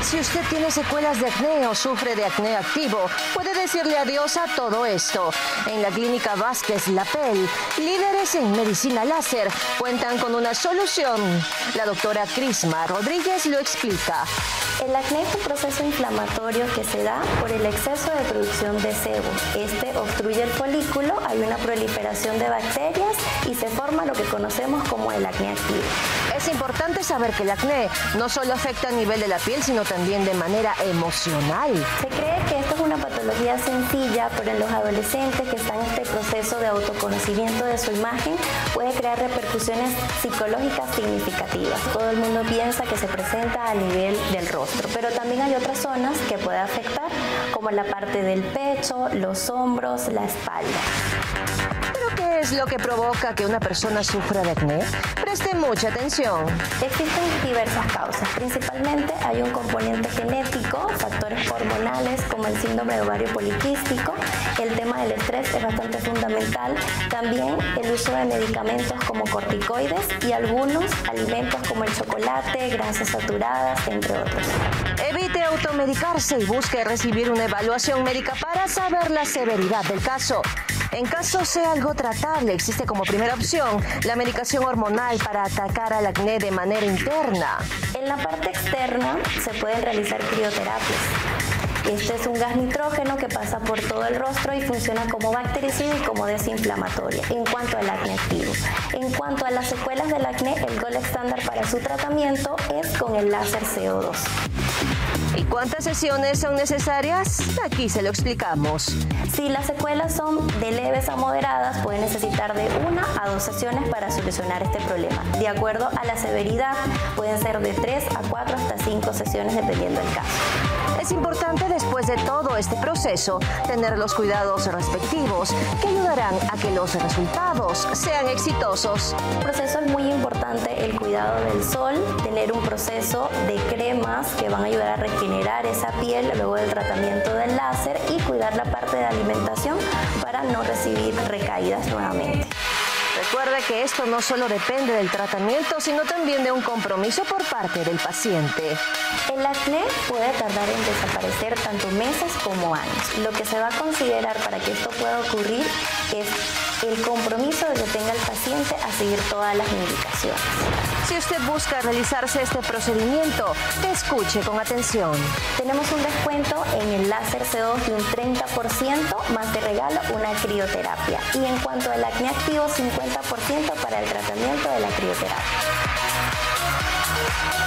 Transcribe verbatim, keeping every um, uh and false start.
Si usted tiene secuelas de acné o sufre de acné activo, puede decirle adiós a todo esto. En la Clínica Vázquez Lapel, líderes en medicina láser, cuentan con una solución. La doctora Crisma Rodríguez lo explica. El acné es un proceso inflamatorio que se da por el exceso de producción de sebo. Este obstruye el folículo, hay una proliferación de bacterias y se forma lo que conocemos como el acné activo. Es importante saber que el acné no solo afecta a nivel de la piel, sino también de manera emocional. Se cree que esta es una patología sencilla, pero en los adolescentes que están en este proceso de autoconocimiento de su imagen puede crear repercusiones psicológicas significativas. Todo el mundo piensa que se presenta a nivel del rostro, pero también hay otras zonas que puede afectar, como la parte del pecho, los hombros, la espalda. ¿Pero qué es lo que provoca que una persona sufra de acné? Preste mucha atención. Existen diversas causas. Principalmente hay un componente genético, factores hormonales como el síndrome de ovario poliquístico. El tema del estrés es bastante fundamental. También el uso de medicamentos como corticoides y algunos alimentos como el chocolate, grasas saturadas, entre otros. Evite automedicarse y busque recibir una evaluación médica para saber la severidad del caso. En caso sea algo tratable, existe como primera opción la medicación hormonal para atacar al acné de manera interna. En la parte externa se pueden realizar crioterapias. Este es un gas nitrógeno que pasa por todo el rostro y funciona como bactericida y como desinflamatoria en cuanto al acné activo. En cuanto a las secuelas del acné, el gold estándar para su tratamiento es con el láser C O dos. ¿Y cuántas sesiones son necesarias? Aquí se lo explicamos. Si las secuelas son de leves a moderadas, puede necesitar de una a dos sesiones para solucionar este problema. De acuerdo a la severidad, pueden ser de tres a cuatro hasta cinco sesiones dependiendo del caso. Es importante después de todo este proceso tener los cuidados respectivos que ayudarán a que los resultados sean exitosos. El proceso es muy importante, el cuidado del sol, tener un proceso de cremas que van a ayudar a regenerar esa piel luego del tratamiento del láser y cuidar la parte de alimentación para no recibir recaídas nuevamente. Recuerde que esto no solo depende del tratamiento, sino también de un compromiso por parte del paciente. El acné puede tardar en desaparecer tanto meses como años. Lo que se va a considerar para que esto pueda ocurrir es el compromiso de que tenga el paciente a seguir todas las indicaciones. Si usted busca realizarse este procedimiento, escuche con atención. Tenemos un descuento en el láser C O dos de un treinta por ciento, más de regalo una crioterapia. Y en cuanto al acné activo, cincuenta por ciento para el tratamiento de la crioterapia.